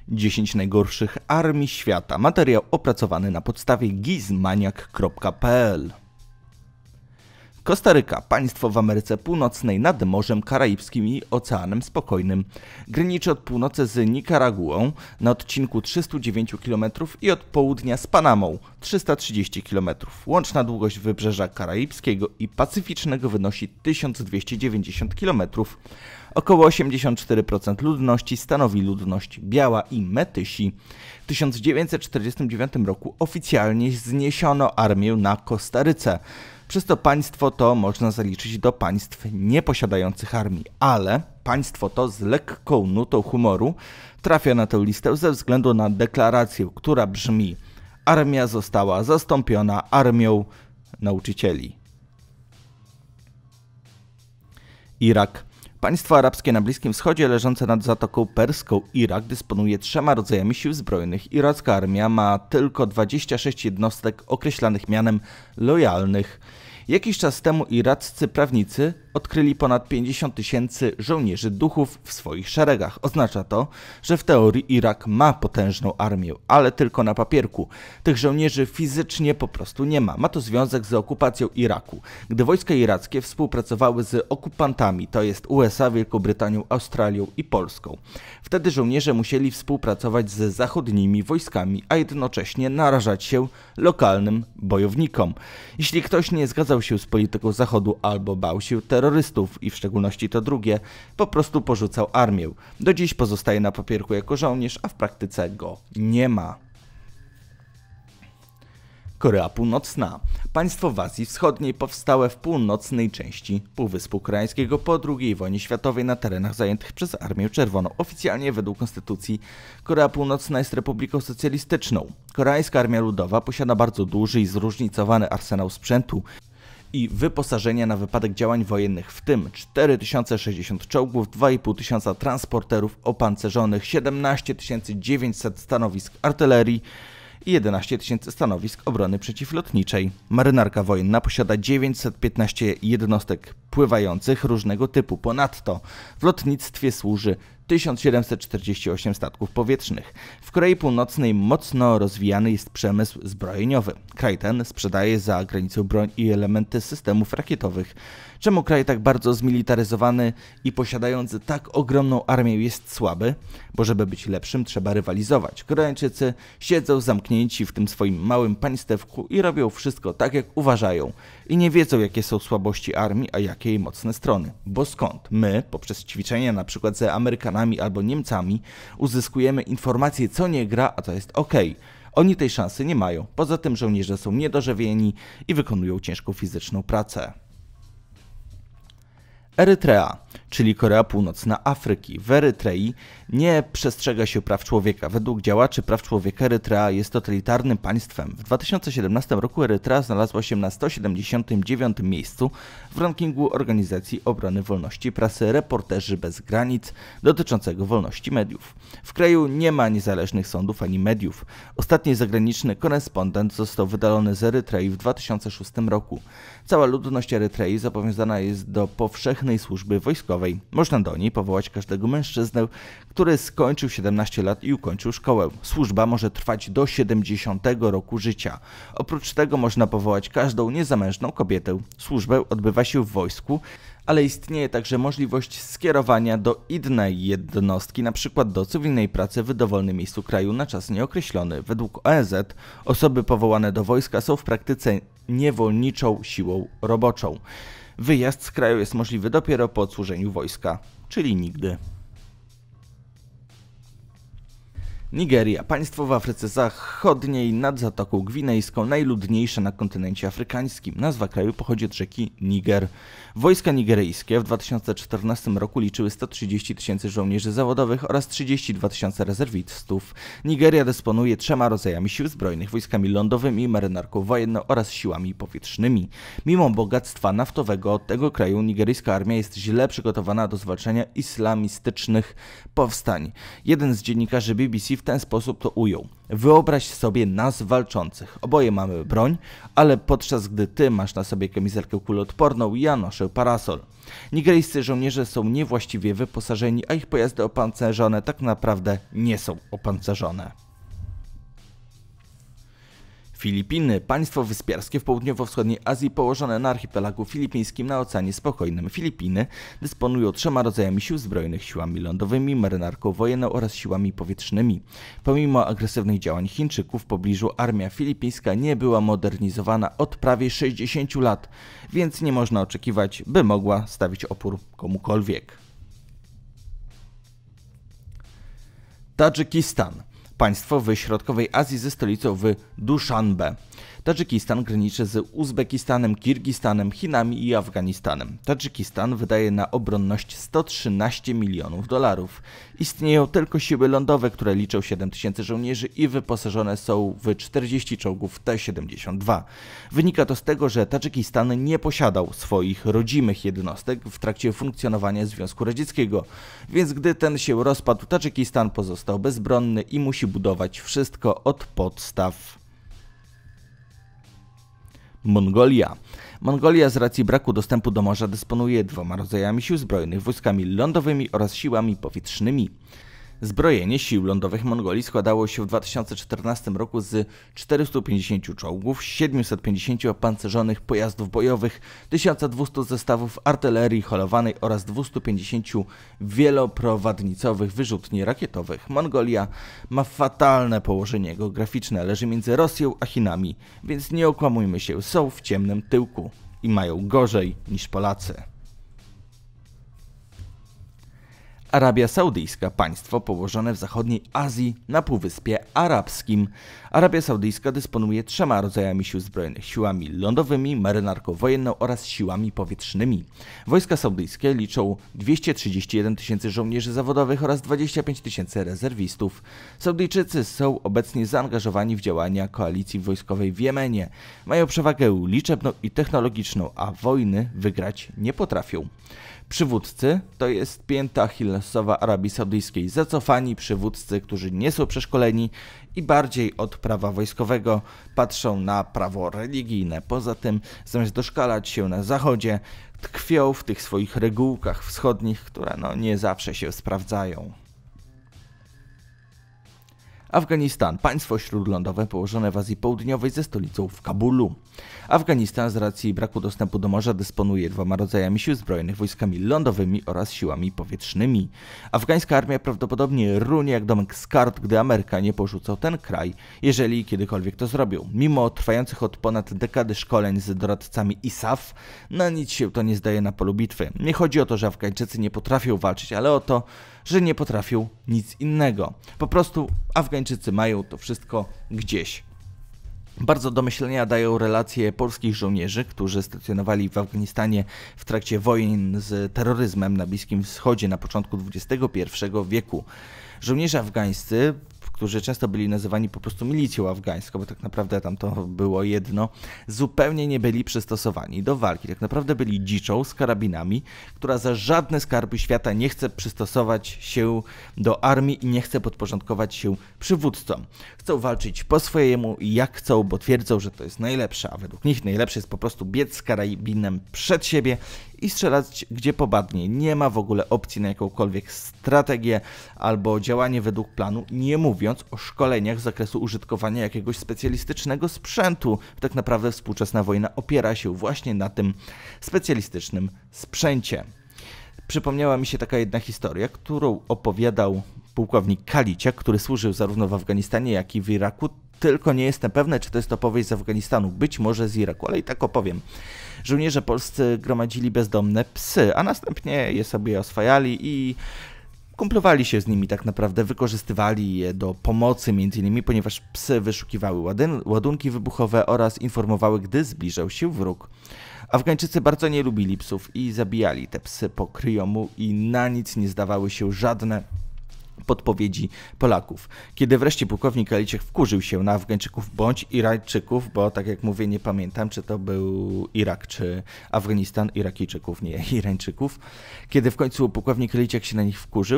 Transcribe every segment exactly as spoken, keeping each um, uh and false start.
dziesięć najgorszych armii świata. Materiał opracowany na podstawie gizmaniak kropka p l. Kostaryka, państwo w Ameryce Północnej nad Morzem Karaibskim i Oceanem Spokojnym. Graniczy od północy z Nikaraguą na odcinku trzysta dziewięć kilometrów i od południa z Panamą trzysta trzydzieści kilometrów. Łączna długość wybrzeża Karaibskiego i Pacyficznego wynosi tysiąc dwieście dziewięćdziesiąt kilometrów. Około osiemdziesiąt cztery procent ludności stanowi ludność biała i metysi. W tysiąc dziewięćset czterdziestym dziewiątym roku oficjalnie zniesiono armię na Kostaryce. Przez to państwo to można zaliczyć do państw nieposiadających armii, ale państwo to z lekką nutą humoru trafia na tę listę ze względu na deklarację, która brzmi: armia została zastąpiona armią nauczycieli. Irak. Państwo arabskie na Bliskim Wschodzie leżące nad Zatoką Perską. Irak dysponuje trzema rodzajami sił zbrojnych. Iracka armia ma tylko dwadzieścia sześć jednostek określanych mianem lojalnych. Jakiś czas temu iraccy prawnicy odkryli ponad pięćdziesiąt tysięcy żołnierzy duchów w swoich szeregach. Oznacza to, że w teorii Irak ma potężną armię, ale tylko na papierku. Tych żołnierzy fizycznie po prostu nie ma. Ma to związek z okupacją Iraku. Gdy wojska irackie współpracowały z okupantami, to jest U S A, Wielką Brytanią, Australią i Polską. Wtedy żołnierze musieli współpracować z zachodnimi wojskami, a jednocześnie narażać się lokalnym bojownikom. Jeśli ktoś nie zgadzał się z polityką Zachodu albo bał się terrorystów, i w szczególności to drugie, po prostu porzucał armię. Do dziś pozostaje na papierku jako żołnierz, a w praktyce go nie ma. Korea Północna. Państwo w Azji Wschodniej powstałe w północnej części Półwyspu Koreańskiego po drugiej wojnie światowej na terenach zajętych przez Armię Czerwoną. Oficjalnie według konstytucji Korea Północna jest republiką socjalistyczną. Koreańska Armia Ludowa posiada bardzo duży i zróżnicowany arsenał sprzętu i wyposażenia na wypadek działań wojennych, w tym cztery tysiące sześćdziesiąt czołgów, dwa i pół tysiąca transporterów opancerzonych, siedemnaście tysięcy dziewięćset stanowisk artylerii i jedenaście tysięcy stanowisk obrony przeciwlotniczej. Marynarka wojenna posiada dziewięćset piętnaście jednostek pływających różnego typu. Ponadto w lotnictwie służy tysiąc siedemset czterdzieści osiem statków powietrznych. W Korei Północnej mocno rozwijany jest przemysł zbrojeniowy. Kraj ten sprzedaje za granicą broń i elementy systemów rakietowych. Czemu kraj tak bardzo zmilitaryzowany i posiadający tak ogromną armię jest słaby? Bo żeby być lepszym, trzeba rywalizować. Koreańczycy siedzą zamknięci w tym swoim małym państewku i robią wszystko tak, jak uważają. I nie wiedzą, jakie są słabości armii, a jakie jej mocne strony. Bo skąd? My, poprzez ćwiczenia na przykład ze Amerykanami albo Niemcami, uzyskujemy informacje, co nie gra, a to jest ok. Oni tej szansy nie mają. Poza tym żołnierze są niedożywieni i wykonują ciężką fizyczną pracę. Erytrea, czyli Korea Północna Afryki. W Erytrei nie przestrzega się praw człowieka. Według działaczy praw człowieka Erytrea jest totalitarnym państwem. W dwa tysiące siedemnastym roku Erytrea znalazła się na sto siedemdziesiątym dziewiątym miejscu w rankingu Organizacji Obrony Wolności Prasy Reporterzy Bez Granic dotyczącego wolności mediów. W kraju nie ma niezależnych sądów ani mediów. Ostatni zagraniczny korespondent został wydalony z Erytrei w dwa tysiące szóstym roku. Cała ludność Erytrei zobowiązana jest do powszechnej służby wojskowej. Można do niej powołać każdego mężczyznę, który skończył siedemnaście lat i ukończył szkołę. Służba może trwać do siedemdziesiątego roku życia. Oprócz tego można powołać każdą niezamężną kobietę. Służbę odbywa się w wojsku, ale istnieje także możliwość skierowania do innej jednostki, np. do cywilnej pracy w dowolnym miejscu kraju na czas nieokreślony. Według O N Z osoby powołane do wojska są w praktyce niewolniczą siłą roboczą. Wyjazd z kraju jest możliwy dopiero po odsłużeniu wojska, czyli nigdy. Nigeria, państwo w Afryce Zachodniej nad Zatoką Gwinejską, najludniejsze na kontynencie afrykańskim. Nazwa kraju pochodzi od rzeki Niger. Wojska nigeryjskie w dwa tysiące czternastym roku liczyły sto trzydzieści tysięcy żołnierzy zawodowych oraz trzydzieści dwa tysiące rezerwistów. Nigeria dysponuje trzema rodzajami sił zbrojnych, wojskami lądowymi, marynarką wojenną oraz siłami powietrznymi. Mimo bogactwa naftowego tego kraju nigeryjska armia jest źle przygotowana do zwalczania islamistycznych powstań. Jeden z dziennikarzy B B C w ten sposób to ujął. Wyobraź sobie nas walczących. Oboje mamy broń, ale podczas gdy ty masz na sobie kamizelkę kuloodporną, ja noszę parasol. Nigeryjscy żołnierze są niewłaściwie wyposażeni, a ich pojazdy opancerzone tak naprawdę nie są opancerzone. Filipiny, państwo wyspiarskie w południowo-wschodniej Azji położone na archipelagu filipińskim na Oceanie Spokojnym. Filipiny dysponują trzema rodzajami sił zbrojnych: siłami lądowymi, marynarką wojenną oraz siłami powietrznymi. Pomimo agresywnych działań Chińczyków w pobliżu, armia filipińska nie była modernizowana od prawie sześćdziesięciu lat, więc nie można oczekiwać, by mogła stawić opór komukolwiek. Tadżykistan. Państwo w środkowej Azji ze stolicą w Duszanbe. Tadżykistan graniczy z Uzbekistanem, Kirgistanem, Chinami i Afganistanem. Tadżykistan wydaje na obronność sto trzynaście milionów dolarów. Istnieją tylko siły lądowe, które liczą siedem tysięcy żołnierzy i wyposażone są w czterdzieści czołgów T siedemdziesiąt dwa. Wynika to z tego, że Tadżykistan nie posiadał swoich rodzimych jednostek w trakcie funkcjonowania Związku Radzieckiego, więc gdy ten się rozpadł, Tadżykistan pozostał bezbronny i musi budować wszystko od podstaw. Mongolia. Mongolia z racji braku dostępu do morza dysponuje dwoma rodzajami sił zbrojnych, wojskami lądowymi oraz siłami powietrznymi. Zbrojenie sił lądowych Mongolii składało się w dwa tysiące czternastym roku z czterystu pięćdziesięciu czołgów, siedmiuset pięćdziesięciu opancerzonych pojazdów bojowych, tysiąc dwieście zestawów artylerii holowanej oraz dwustu pięćdziesięciu wieloprowadnicowych wyrzutni rakietowych. Mongolia ma fatalne położenie geograficzne, leży między Rosją a Chinami, więc nie okłamujmy się, są w ciemnym tyłku i mają gorzej niż Polacy. Arabia Saudyjska, państwo położone w zachodniej Azji na Półwyspie Arabskim. Arabia Saudyjska dysponuje trzema rodzajami sił zbrojnych: siłami lądowymi, marynarką wojenną oraz siłami powietrznymi. Wojska saudyjskie liczą dwieście trzydzieści jeden tysięcy żołnierzy zawodowych oraz dwadzieścia pięć tysięcy rezerwistów. Saudyjczycy są obecnie zaangażowani w działania koalicji wojskowej w Jemenie. Mają przewagę liczebną i technologiczną, a wojny wygrać nie potrafią. Przywódcy to jest pięta achillesowa Arabii Saudyjskiej. Zacofani przywódcy, którzy nie są przeszkoleni i bardziej od prawa wojskowego patrzą na prawo religijne. Poza tym, zamiast doszkalać się na zachodzie, tkwią w tych swoich regułkach wschodnich, które no nie zawsze się sprawdzają. Afganistan, państwo śródlądowe położone w Azji Południowej ze stolicą w Kabulu. Afganistan z racji braku dostępu do morza dysponuje dwoma rodzajami sił zbrojnych, wojskami lądowymi oraz siłami powietrznymi. Afgańska armia prawdopodobnie runie jak domek z kart, gdy Amerykanie porzucą ten kraj, jeżeli kiedykolwiek to zrobią. Mimo trwających od ponad dekady szkoleń z doradcami I S A F, na nic się to nie zdaje na polu bitwy. Nie chodzi o to, że Afgańczycy nie potrafią walczyć, ale o to, że nie potrafią nic innego. Po prostu Afgańczycy mają to wszystko gdzieś. Bardzo do myślenia dają relacje polskich żołnierzy, którzy stacjonowali w Afganistanie w trakcie wojen z terroryzmem na Bliskim Wschodzie na początku dwudziestego pierwszego wieku. Żołnierze afgańscy, którzy często byli nazywani po prostu milicją afgańską, bo tak naprawdę tam to było jedno, zupełnie nie byli przystosowani do walki. Tak naprawdę byli dziczą z karabinami, która za żadne skarby świata nie chce przystosować się do armii i nie chce podporządkować się przywódcom. Chcą walczyć po swojemu i jak chcą, bo twierdzą, że to jest najlepsze, a według nich najlepsze jest po prostu biec z karabinem przed siebie i strzelać gdzie pobadnie. Nie ma w ogóle opcji na jakąkolwiek strategię albo działanie według planu, nie mówiąc o szkoleniach z zakresu użytkowania jakiegoś specjalistycznego sprzętu. Tak naprawdę współczesna wojna opiera się właśnie na tym specjalistycznym sprzęcie. Przypomniała mi się taka jedna historia, którą opowiadał pułkownik Kaliciak, który służył zarówno w Afganistanie, jak i w Iraku. Tylko nie jestem pewny, czy to jest opowieść z Afganistanu, być może z Iraku, ale i tak opowiem. Żołnierze polscy gromadzili bezdomne psy, a następnie je sobie oswajali i kumplowali się z nimi, tak naprawdę wykorzystywali je do pomocy między innymi, ponieważ psy wyszukiwały ładunki wybuchowe oraz informowały, gdy zbliżał się wróg. Afgańczycy bardzo nie lubili psów i zabijali te psy po kryjomu i na nic nie zdawały się żadne podpowiedzi Polaków. Kiedy wreszcie pułkownik Kaliciak wkurzył się na Afgańczyków bądź Irańczyków, bo tak jak mówię, nie pamiętam, czy to był Irak, czy Afganistan, Irakijczyków, nie Irańczyków. Kiedy w końcu pułkownik Kaliciak się na nich wkurzył,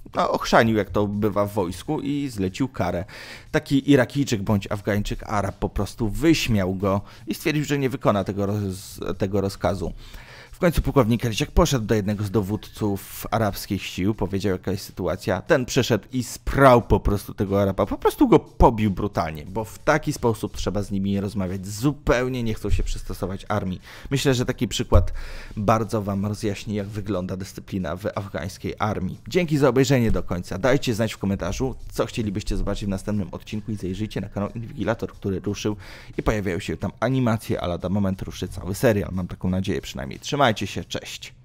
no, ochrzanił, jak to bywa w wojsku, i zlecił karę. Taki Irakijczyk bądź Afgańczyk, Arab, po prostu wyśmiał go i stwierdził, że nie wykona tego, roz, tego rozkazu. W końcu pułkownik Elisiak poszedł do jednego z dowódców arabskich sił, powiedział, jaka jest sytuacja. Ten przyszedł i sprał po prostu tego Araba, po prostu go pobił brutalnie, bo w taki sposób trzeba z nimi rozmawiać. Zupełnie nie chcą się przystosować armii. Myślę, że taki przykład bardzo wam rozjaśni, jak wygląda dyscyplina w afgańskiej armii. Dzięki za obejrzenie do końca. Dajcie znać w komentarzu, co chcielibyście zobaczyć w następnym odcinku i zajrzyjcie na kanał Inwigilator, który ruszył i pojawiają się tam animacje, ale na moment ruszy cały serial. Mam taką nadzieję przynajmniej. Trzymajcie się, cześć!